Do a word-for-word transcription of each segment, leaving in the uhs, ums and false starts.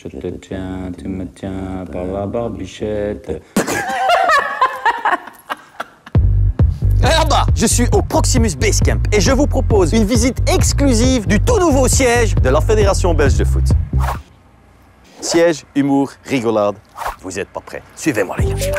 Je te tiens, tu me tiens par la barbichette. Là-bas, je suis au Proximus Basecamp et je vous propose une visite exclusive du tout nouveau siège de la Fédération belge de foot. Siège, humour, rigolade. Vous n'êtes pas prêts. Suivez-moi, les gars.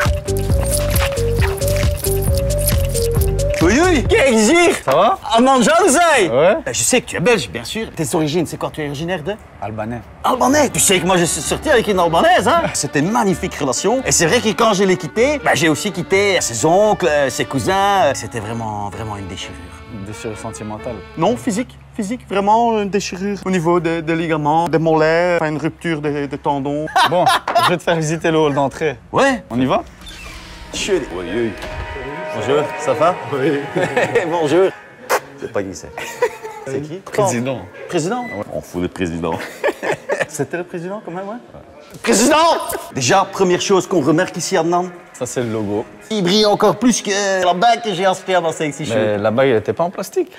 Oui, oui, kijk hier. Ça va? Armand Janzai. Ouais. Ben, je sais que tu es belge, bien sûr. Tes origines, c'est quoi? Tu es originaire de? Albanais. Albanais. Tu sais que moi, je suis sorti avec une Albanaise, hein? C'était une magnifique relation. Et c'est vrai que quand je l'ai quitté, ben, j'ai aussi quitté ses oncles, ses cousins. C'était vraiment, vraiment une déchirure. Une déchirure sentimentale. Non, physique. Physique, vraiment une déchirure au niveau des, des ligaments, des mollets, enfin, une rupture des, des tendons. Bon, je vais te faire visiter le hall d'entrée. Ouais. On y va? Oui, oui. Bonjour, ça va? Oui. Bonjour. Je sais pas qui c'est. C'est qui? Président. Président? Ouais. On fout le président. C'était le président quand même, ouais? Ouais. Président! Déjà, première chose qu'on remarque ici à Nantes, Ça, c'est le logo. il brille encore plus que la bague que j'ai aspirée dans Sexy Show. Mais la bague, elle était pas en plastique.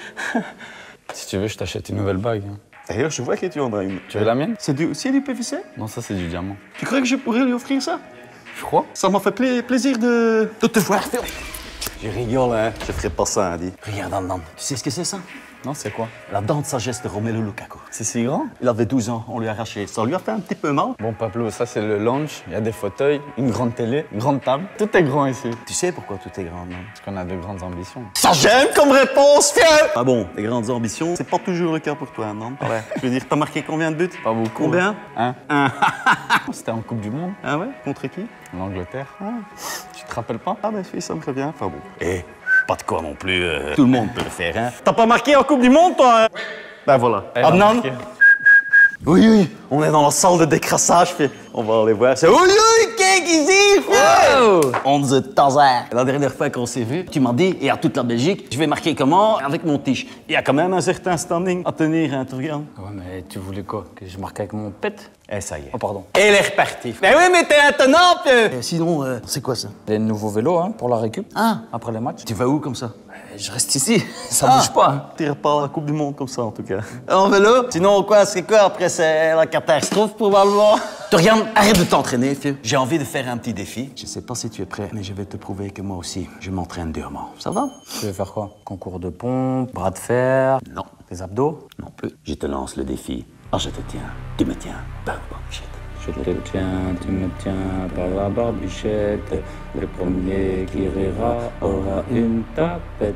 Si tu veux, je t'achète une nouvelle bague. D'ailleurs, je vois que tu en as une. Tu veux la mienne? C'est du, aussi du P V C? Non, ça, c'est du diamant. Tu crois que je pourrais lui offrir ça? Je crois. Ça m'a fait pla- plaisir de, de te voir. Je rigole, hein. Je ferai pas ça, Andy. Regarde en dedans. Tu sais ce que c'est, ça? Non, c'est quoi? La dent de sagesse de Romelu Lukaku. C'est si grand? Il avait douze ans, on lui a arraché. Ça lui a fait un petit peu mal. Bon, Pablo, ça, c'est le lounge. Il y a des fauteuils, une grande télé, une grande table. Tout est grand ici. Tu sais pourquoi tout est grand, non? Parce qu'on a de grandes ambitions. Ça j'aime comme réponse, fier! Ah bon, les grandes ambitions, c'est pas toujours le cas pour toi, non? Ouais. Je veux dire, t'as marqué combien de buts? Pas beaucoup. Combien? Hein? Un. C'était en Coupe du Monde, Ah ouais? Contre qui? l'Angleterre. Tu te rappelles pas? Ah ben oui, ça me revient. Enfin bon. Eh, pas de quoi non plus. euh, Tout le monde peut le faire, hein? T'as pas marqué en Coupe du Monde, toi? Hein? Ben voilà. Elle a Adnan? marqué. Oui, oui, on est dans la salle de décrassage, fait. On va aller voir. C'est oui, oui, kijk ici, Wow! Onze Tazer. La dernière fois qu'on s'est vu, tu m'as dit, et à toute la Belgique, je vais marquer comment? Avec mon tige. Il y a quand même un certain standing à tenir, hein, tu regardes. Ouais, mais tu voulais quoi? Que je marque avec mon pet? Eh, ça y est. Oh, pardon. Et elle est repartie. Mais oui, mais t'es intenant, pieu. Sinon, euh, c'est quoi ça? Des nouveaux vélos, hein, pour la récup. Ah, Après les matchs. tu vas où comme ça? Je reste ici. Ça Ah. bouge pas, hein. T'iras pas à la Coupe du Monde comme ça, en tout cas. En vélo? Sinon, quoi, c'est quoi? Après, c'est la catastrophe, probablement. Torian, arrête de t'entraîner, fieu. J'ai envie de faire un petit défi. Je sais pas si tu es prêt, mais je vais te prouver que moi aussi, je m'entraîne durement. Ça va? Tu veux faire quoi? Concours de pompe, bras de fer, Non. des abdos? Non plus. Je te lance le défi. Ah, je te tiens. Tu me tiens. Bam, bam, shit. Je te tiens, tu me tiens par la barbichette. Le premier qui rira aura une tapette.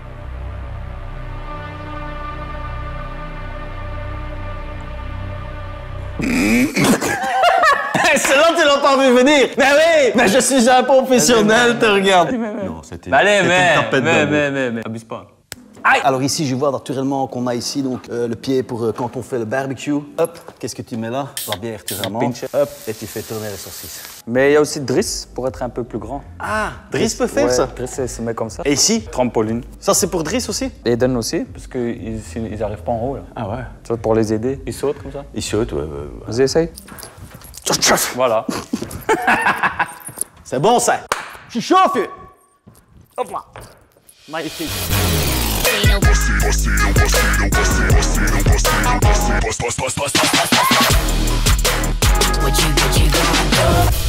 Celle-là, tu l'as pas vu venir. Mais oui, mais je suis un professionnel, te regarde. Non, c'était Bah allez, c'était mais, une tapette mais, d'abdos. mais, mais, mais, abuse pas. Aïe. Alors ici, je vois naturellement qu'on a ici donc euh, le pied pour euh, quand on fait le barbecue. Hop, qu'est-ce que tu mets là? La bière, tu ramontes. pinch. Hop, et tu fais tourner les saucisses. Mais il y a aussi Driss pour être un peu plus grand. Ah, Driss peut faire Ouais, ça. Driss, il se met comme ça. Et ici? Trampoline. Ça, c'est pour Driss aussi? Eden aussi, parce qu'ils ils arrivent pas en haut, là. Ah ouais. Tu vois, pour les aider, ils sautent comme ça. Il saute, ouais, ouais, ouais. Vas-y, essaye. Voilà. C'est bon, ça. Je suis chaud, feu. Hop là. Magnifique. What you, what you gonna do?